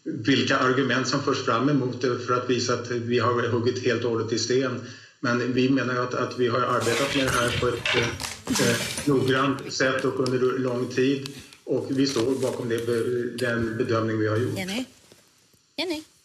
vilka argument som förs fram emot det för att visa att vi har huggit helt och hållet i sten. Men vi menar ju att vi har arbetat med det här på ett noggrant sätt och under lång tid. Och vi står bakom den bedömning vi har gjort. Jenny?